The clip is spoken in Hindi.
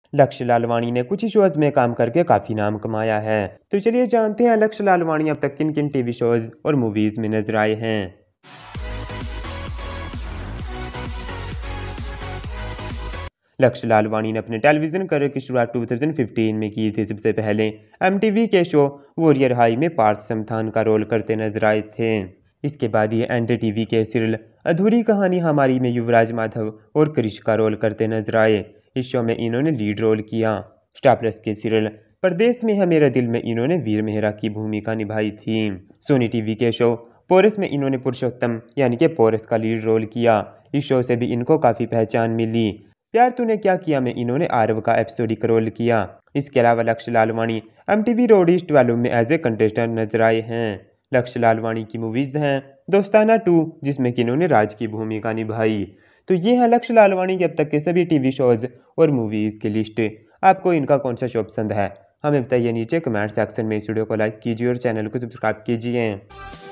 लक्ष्य लालवानी ने कुछ ही शोज में काम करके काफी नाम कमाया है। तो चलिए जानते हैं लक्ष्य लालवानी अब तक किन किन टीवी शोज और मूवीज में नजर आए हैं। लक्ष्य लालवानी ने अपने टेलीविजन करियर की शुरुआत 2015 में की थी। सबसे पहले एमटीवी के शो वॉरियर हाई में पार्थ समथान का रोल करते नजर आए थे। इसके बाद ये एनडीटीवी के सीरियल अधूरी कहानी हमारी में युवराज माधव और क्रिश का रोल करते नजर आए। इस शो में इन्होंने लीड रोल किया। स्टार प्लस के सीरियल परदेश में है मेरा दिल में इन्होंने वीर मेहरा की भूमिका निभाई थी। सोनी टीवी के शो पोरस में इन्होंने पुरुषोत्तम यानी कि पोरस का लीड रोल किया। इस शो से भी इनको काफ़ी पहचान मिली। प्यार तूने क्या किया में इन्होंने आरव का एपिसोडिक रोल किया। इसके अलावा लक्ष्य लालवानी एमटीवी रोड ईस्ट 12 में एज ए कंटेस्टेंट नजर आए हैं। लक्ष्य लालवानी की मूवीज हैं दोस्ताना 2 जिसमें कि इन्होंने राज की भूमिका निभाई। तो ये है लक्ष्य लालवानी के अब तक के सभी टीवी शोज और मूवीज की लिस्ट। आपको इनका कौन सा शो पसंद है हमें बताइए नीचे कमेंट सेक्शन में। इस वीडियो को लाइक कीजिए और चैनल को सब्सक्राइब कीजिए।